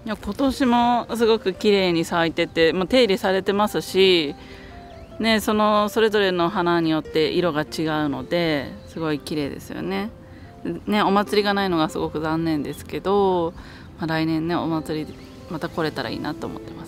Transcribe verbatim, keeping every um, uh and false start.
や今年もすごく綺麗に咲いてて、まあ、手入れされてますし、ね、そのそれぞれの花によって色が違うのですごい綺麗ですよね。ね、お祭りがないのがすごく残念ですけど、まあ、来年ねお祭りまた来れたらいいなと思ってます。